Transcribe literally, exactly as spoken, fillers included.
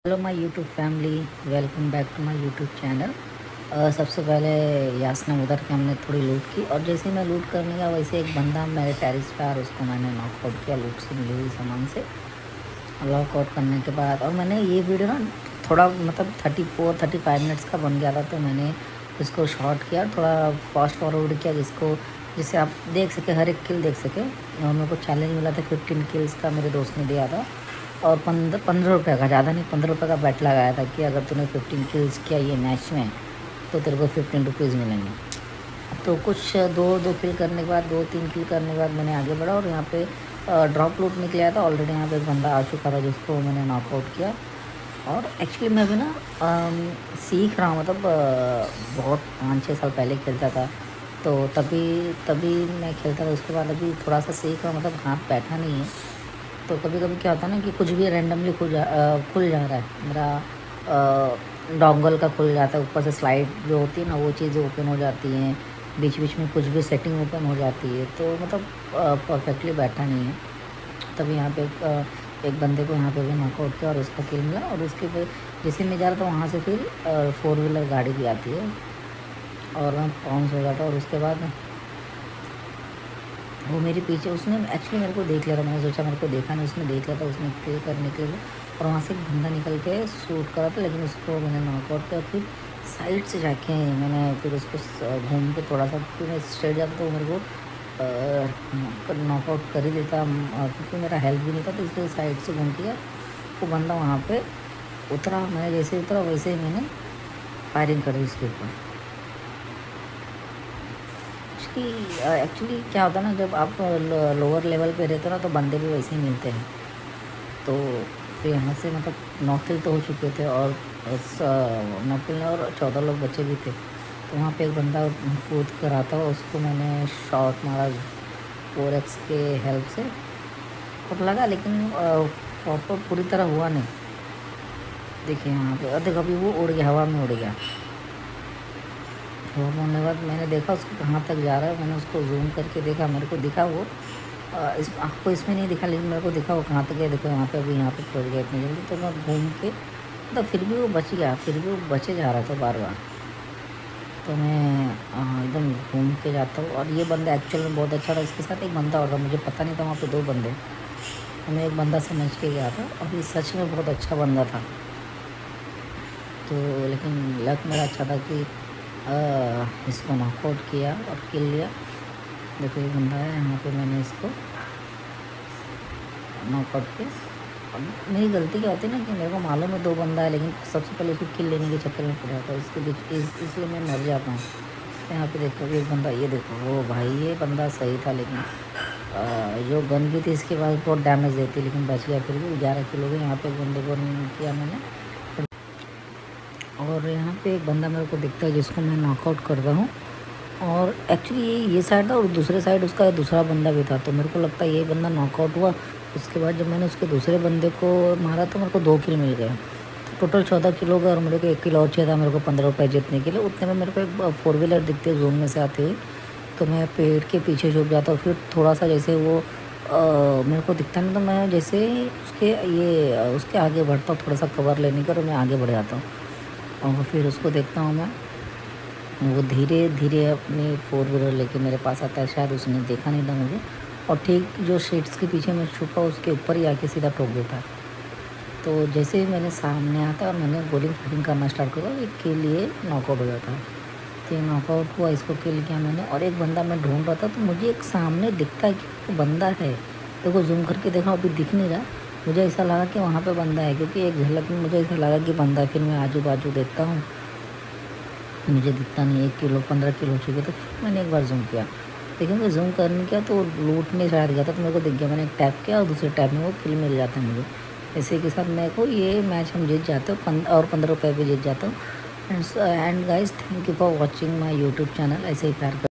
Hello my YouTube family, welcome back to my YouTube channel. सबसे पहले यासना उधर के हमने थोड़ी लूट की, और जैसे ही मैं लूट करने गया वैसे एक बंदा मेरे टेरिस पे और उसको मैंने नॉकआउट किया लूट से मिली हुई सामान से। लॉकआउट करने के बाद और मैंने ये वीडियो ना थोड़ा मतलब thirty four thirty five minutes का बन गया था, तो मैंने इसको शॉर्ट किया, थोड़ा फास्ट फॉरवर्ड किया जिसको जिससे आप देख सके, हर एक किल देख सके। और मेरे को चैलेंज मिला था फिफ्टीन किल्स का, मेरे दोस्त ने दिया था, और पंद्रह पंद्रह रुपये का, ज़्यादा नहीं, पंद्रह रुपये का बैट लगाया था कि अगर तूने फिफ्टीन किल्स किया ये मैच में तो तेरे को फिफ्टीन रुपीज़ मिलेंगे। तो कुछ दो दो किल करने के बाद, दो तीन किल करने के बाद मैंने आगे बढ़ा, और यहाँ पे ड्रॉप लूट निकला था। ऑलरेडी यहाँ पे एक बंदा आ चुका था जिसको मैंने नॉकआउट किया। और एक्चुअली मैं भी ना अम, सीख रहा हूँ, मतलब अ, बहुत पाँच छः साल पहले खेलता था, तो तभी तभी मैं खेलता था। उसके बाद अभी थोड़ा सा सीख रहा हूँ, मतलब हाथ बैठा नहीं है। तो कभी कभी क्या होता है ना कि कुछ भी रैंडमली खुल जा अ, खुल जा रहा है मेरा, डोंगल का खुल जाता है, ऊपर से स्लाइड जो होती है ना वो चीज़ें ओपन हो जाती हैं, बीच बीच में कुछ भी सेटिंग ओपन हो जाती है, तो मतलब परफेक्टली बैठा नहीं है। तभी यहाँ पे एक, अ, एक बंदे को यहाँ पे भी नॉकआउट किया और उसका किल मिला। और उसके पे जैसे मैं जा रहा था वहाँ से फिर फोर व्हीलर गाड़ी भी आती है और मैं बाउंस हो जाता, और उसके बाद वो मेरे पीछे, उसने एक्चुअली मेरे को देख लिया था। मैंने सोचा मेरे को देखा नहीं, उसने देख लिया था, उसने किल करने के लिए, और वहाँ से एक बंदा निकल के शूट करा था, लेकिन उसको मैंने नॉकआउट किया। फिर साइड से जाके मैंने फिर उसको घूम के थोड़ा सा, फिर मैं स्ट्रेट जाता तो मेरे को नॉकआउट कर ही देता, क्योंकि मेरा हेल्थ भी नहीं था, तो इसलिए साइड से घूम के वो बंदा वहाँ पर उतरा। मैंने जैसे उतरा वैसे ही मैंने फायरिंग कर दी उसके ऊपर। कि एक्चुअली क्या होता है ना, जब आप लोअर लेवल पे रहते हो ना तो बंदे भी वैसे ही मिलते हैं। तो फिर यहाँ से मतलब नौ किल तो हो चुके थे, और नौ किल और चौदह लोग बचे भी थे। तो वहाँ पे एक बंदा कूद कर आता हुआ, उसको मैंने शॉट मारा फोर एक्स के हेल्प से, और लगा, लेकिन प्रॉपर पूरी तरह हुआ नहीं। देखिए यहाँ पे, और देखो अभी वो उड़ गया, हवा में उड़ गया। वो होने के बाद मैंने देखा उसको कहाँ तक जा रहा है, मैंने उसको जूम करके देखा, मेरे को दिखा वो आ, इस आपको इसमें नहीं दिखा, लेकिन मेरे को दिखा वो कहाँ तक गया। देखो यहाँ पे, अभी यहाँ पे पहुँच गया इतनी जल्दी, तो मैं घूम के, तो फिर भी वो बच गया, फिर भी वो बचे जा रहा था बार बार। तो मैं एकदम घूम के जाता हूँ। और ये बंदा एक्चुअल में बहुत अच्छा था, इसके साथ एक बंदा और था, मुझे पता नहीं था वहाँ पर दो बंदे, तो मैं एक बंदा समझ के गया था, और ये सच में बहुत अच्छा बंदा था। तो लेकिन लक मेरा अच्छा था कि आ, इसको नॉकआउट किया और किल लिया। देखो ये बंदा है यहाँ पे, मैंने इसको नॉकआउट किया। अब मेरी गलती क्या होती है ना कि मेरे को मालूम है दो बंदा है, लेकिन सबसे पहले उसको किल लेने के चक्कर में पड़ा था, इसके बीच इस, इसलिए मैं मर जाता हूँ। यहाँ पे देखो एक बंदा, ये देखो वो भाई, ये बंदा सही था, लेकिन आ, जो गन भी थी इसके बाद बहुत डैमेज देती, लेकिन बच गया फिर भी। ग्यारह किलो के यहाँ पे एक बंदे को किया मैंने, और यहाँ पे एक बंदा मेरे को दिखता है जिसको मैं नॉकआउट कर रहा हूँ। और एक्चुअली ये ये साइड था, और दूसरे साइड उसका दूसरा बंदा भी था, तो मेरे को लगता है ये बंदा नॉकआउट हुआ। उसके बाद जब मैंने उसके दूसरे बंदे को मारा तो मेरे को दो किल मिल गए, तो टोटल चौदह किलो का, और मेरे को एक किलो और चाहिए था मेरे को पंद्रह रुपये जीतने के लिए। उतने में मेरे को एक फोर व्हीलर दिखती है जूम में से आती हुई, तो मैं पेड़ के पीछे छुप जाता हूँ। फिर थोड़ा सा जैसे वो आ, मेरे को दिखता नहीं, तो मैं जैसे उसके ये उसके आगे बढ़ता हूँ, थोड़ा सा कवर लेने का, और मैं आगे बढ़ जाता हूँ। और फिर उसको देखता हूँ मैं, वो धीरे धीरे अपनी फोर व्हीलर लेके मेरे पास आता है, शायद उसने देखा नहीं था मुझे, और ठीक जो शीट्स के पीछे मैं छुपा उसके ऊपर ही आके सीधा ठोक देता है। तो जैसे ही मैंने सामने आता और मैंने गोली फायरिंग करना स्टार्ट किया, एक के लिए नॉकआउट हो जाता है। तो ये नॉकआउट हुआ, इसको किल किया मैंने। और एक बंदा मैं ढूंढ रहा था, तो मुझे एक सामने दिखता है कि वो बंदा है, देखो जूम करके देखा, अभी दिख नहीं रहा। मुझे ऐसा लगा कि वहाँ पे बंदा है, क्योंकि एक झलक में मुझे ऐसा लगा कि बंदा है। फिर मैं आजू बाजू देखता हूँ, मुझे दिखता नहीं। एक किलो पंद्रह किलो हो चुके, तो फिर मैंने एक बार जूम किया, लेकिन मैं जूम करने किया तो लूटने शायद गया था, तो मेरे को दिख गया। मैंने एक टैप किया और दूसरे टैप में वो किल मिल जाता है मुझे। इसी के साथ मेरे को ये मैच हम जीत जाते हो, और पंद्रह रुपये भी जीत जाता हूँ। And guys, thank you for watching my YouTube channel. ऐसे ही प्यार